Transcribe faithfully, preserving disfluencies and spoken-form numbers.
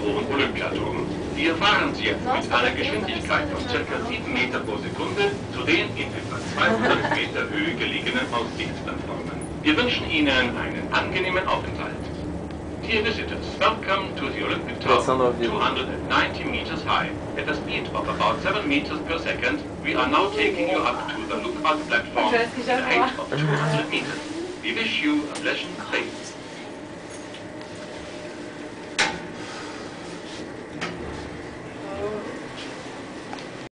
hohen Olympiaturm. Hier fahren Sie jetzt mit einer Geschwindigkeit von ca. sieben Meter pro Sekunde zu den in etwa zweihundert Meter Höhe gelegenen Aussichtsplattformen. Wir wünschen Ihnen einen angenehmen Aufenthalt. Dear visitors, welcome to the Olympic Tower, two hundred ninety meters high. At a speed of about seven meters per second, we are now taking you up to the lookout platform at a height of two hundred meters. We wish you a pleasant stay.